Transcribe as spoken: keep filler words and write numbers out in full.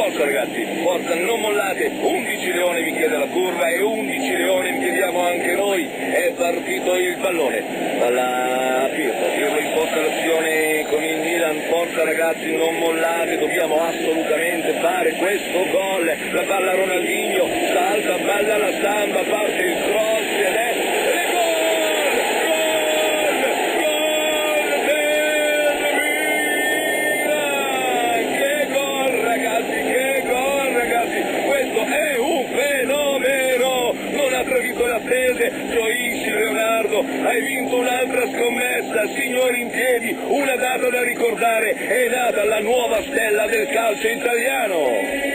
forza ragazzi, forza, non mollate, undici Leone vi chiede la curva e undici Leone vi chiediamo anche noi, è partito il pallone, dalla Pirlo, Pirlo imposta l'azione con il Milan, forza ragazzi, non mollate, dobbiamo assolutamente fare questo gol, la palla Ronaldinho, salta, balla la samba, parte il cross ed è... Gioisci Leonardo, hai vinto un'altra scommessa, signori in piedi, una data da ricordare, è nata la nuova stella del calcio italiano.